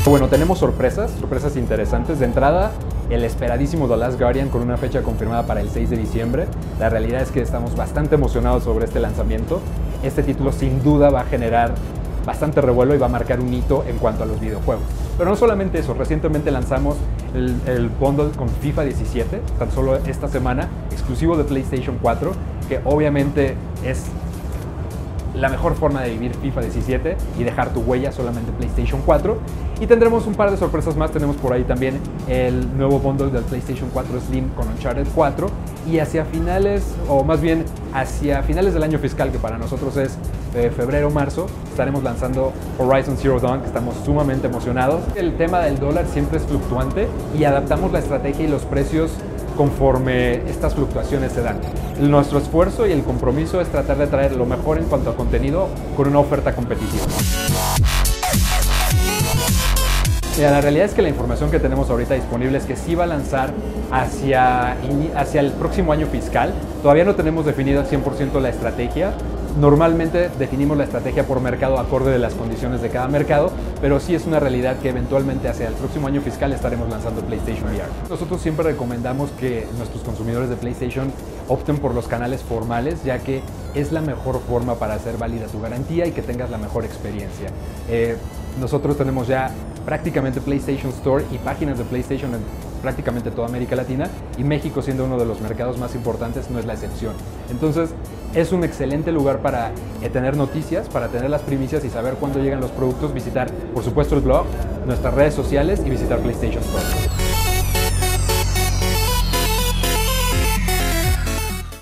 Bueno, tenemos sorpresas interesantes. De entrada, el esperadísimo The Last Guardian con una fecha confirmada para el 6 de diciembre. La realidad es que estamos bastante emocionados sobre este lanzamiento. Este título sin duda va a generar bastante revuelo y va a marcar un hito en cuanto a los videojuegos. Pero no solamente eso, recientemente lanzamos el bundle con FIFA 17, tan solo esta semana, exclusivo de PlayStation 4, que obviamente es la mejor forma de vivir FIFA 17 y dejar tu huella solamente PlayStation 4. Y tendremos un par de sorpresas más. Tenemos por ahí también el nuevo bundle del PlayStation 4 Slim con Uncharted 4. Y hacia finales, o más bien hacia finales del año fiscal, que para nosotros es febrero o marzo, estaremos lanzando Horizon Zero Dawn, que estamos sumamente emocionados. El tema del dólar siempre es fluctuante y adaptamos la estrategia y los precios conforme estas fluctuaciones se dan. Nuestro esfuerzo y el compromiso es tratar de traer lo mejor en cuanto a contenido con una oferta competitiva. Mira, la realidad es que la información que tenemos ahorita disponible es que sí va a lanzar hacia el próximo año fiscal. Todavía no tenemos definido al 100% la estrategia. Normalmente definimos la estrategia por mercado acorde de las condiciones de cada mercado, pero sí es una realidad que eventualmente hacia el próximo año fiscal estaremos lanzando PlayStation VR. Nosotros siempre recomendamos que nuestros consumidores de PlayStation opten por los canales formales, ya que es la mejor forma para hacer válida tu garantía y que tengas la mejor experiencia. Nosotros tenemos ya prácticamente PlayStation Store y páginas de PlayStation en prácticamente toda América Latina, y México, siendo uno de los mercados más importantes, no es la excepción. Entonces es un excelente lugar para tener noticias, para tener las primicias y saber cuándo llegan los productos, visitar por supuesto el blog, nuestras redes sociales y visitar PlayStation Store.